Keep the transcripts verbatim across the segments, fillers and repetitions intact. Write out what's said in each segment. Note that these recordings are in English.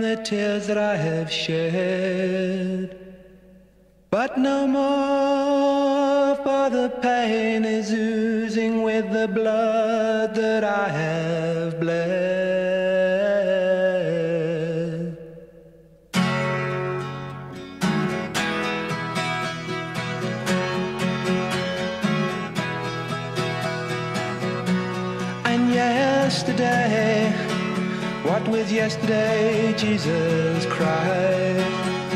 the tears that I have shed. But no more, for the pain is oozing with the blood that I have bled. And yesterday, what was yesterday? Jesus cried.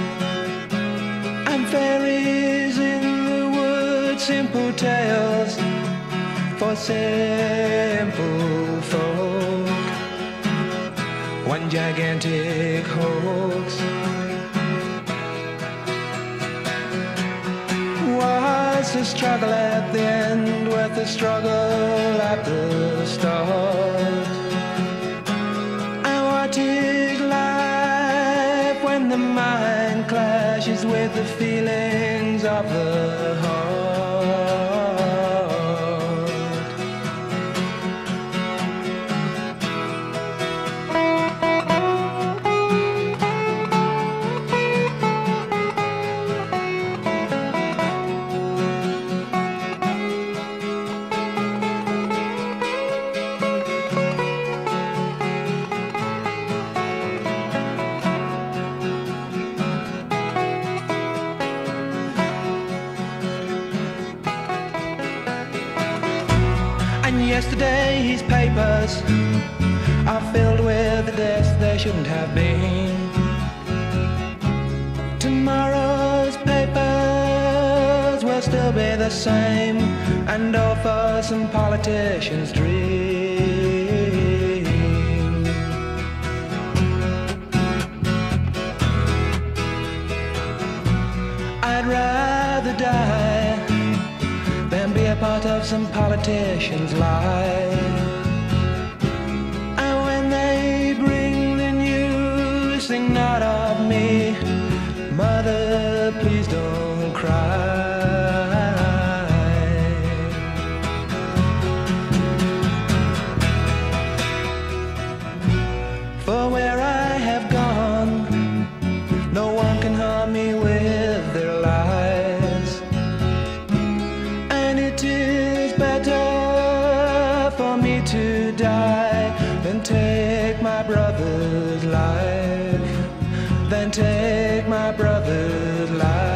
And fairies in the wood, simple tales for simple folk. One gigantic hoax. Was the struggle at the end worth the struggle at the start? And what is life when the mind clashes with the feelings of the heart? And yesterday his papers are filled with the deaths they shouldn't have been. Tomorrow's papers will still be the same, and all for some politician's dream. I'd rather die than be a part of some politician's life. And when they bring the news, think not of me. Mother, please don't cry. For where I have gone, no one can harm me with their lies. And it is better for me to die than take my brother's life, than take my brother's life.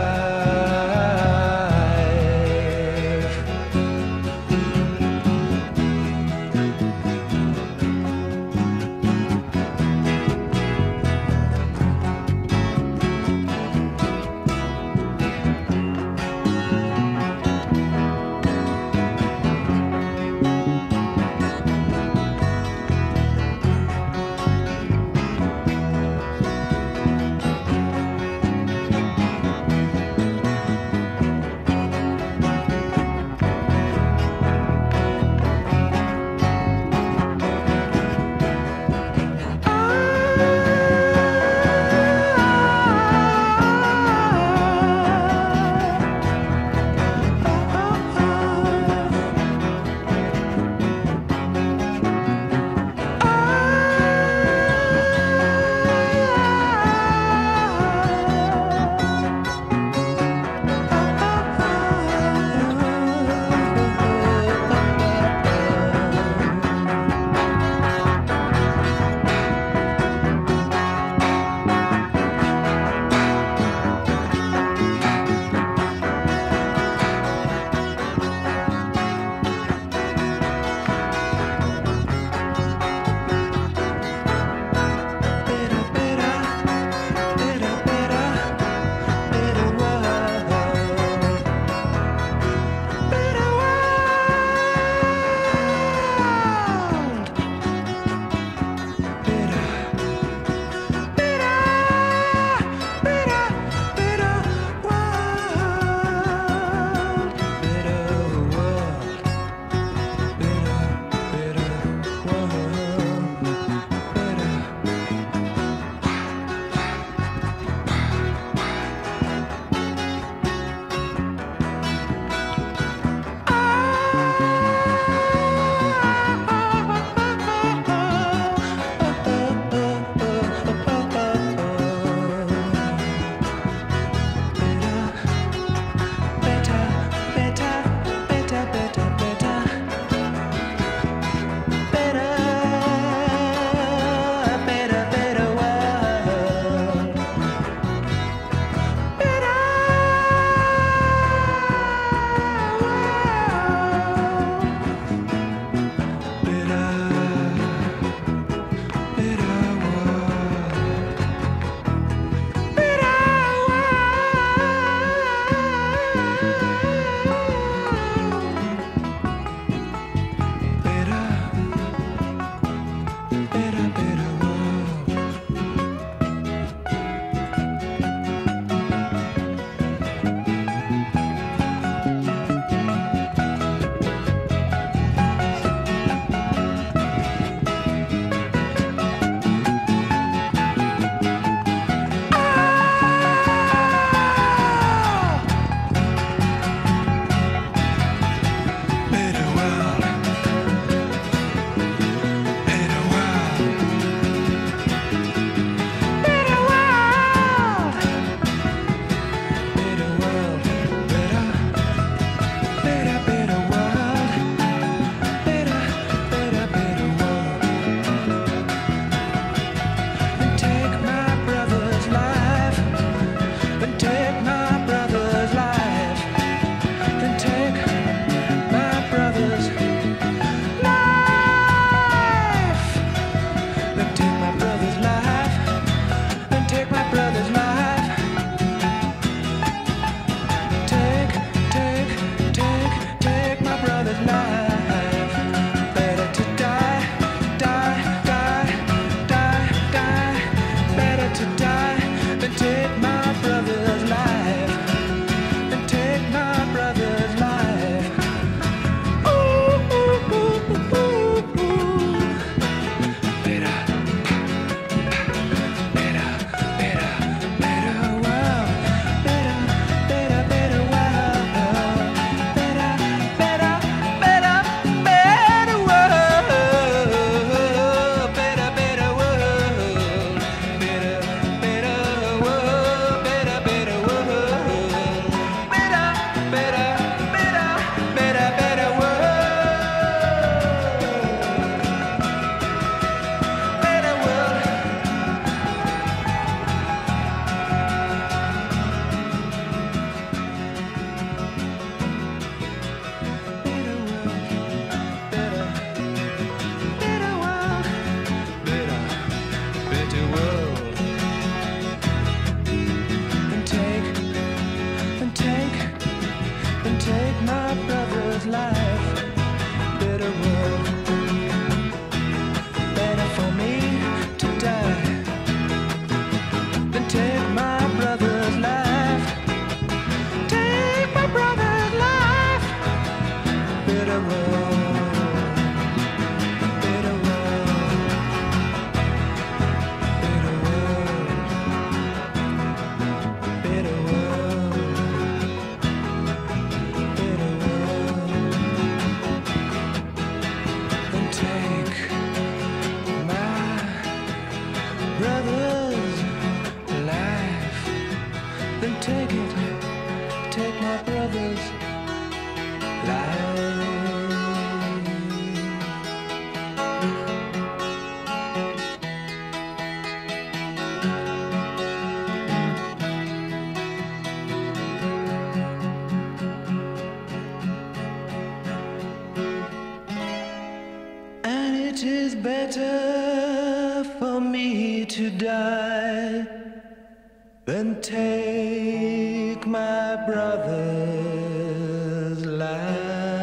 it is better for me to die than take my brother's life.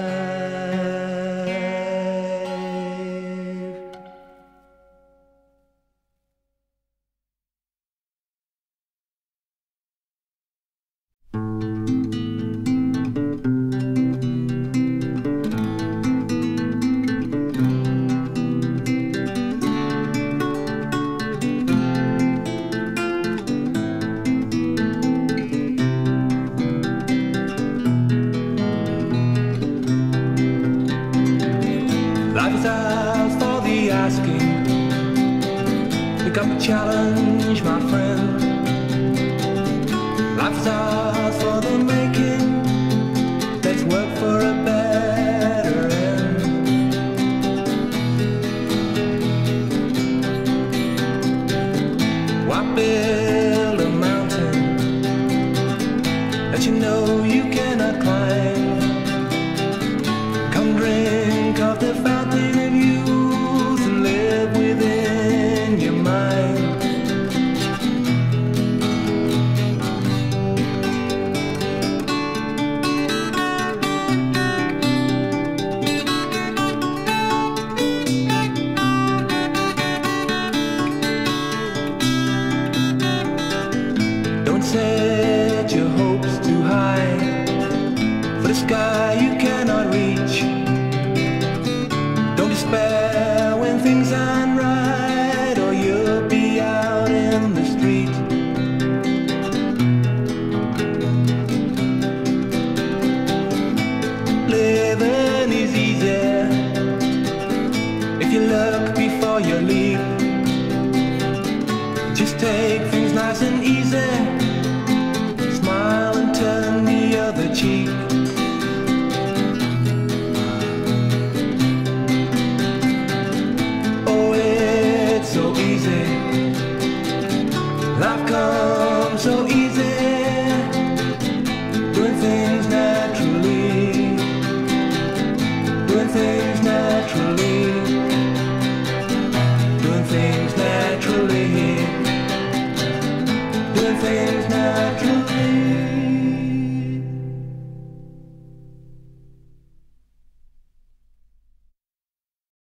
Pick up a challenge, my friend. Life's ours for the making. Let's work for a better end. Why build a mountain that you know you cannot climb? Come drink of the fountain of youth and live within your mind. Don't set your hopes too high for the sky you cannot reach. Don't despair when things aren't right, or you'll be out in the street. Living is easy if you look before you leap. Just take things nice and easy. Smile and turn the other cheek. Life comes so easy, doing things naturally, doing things naturally.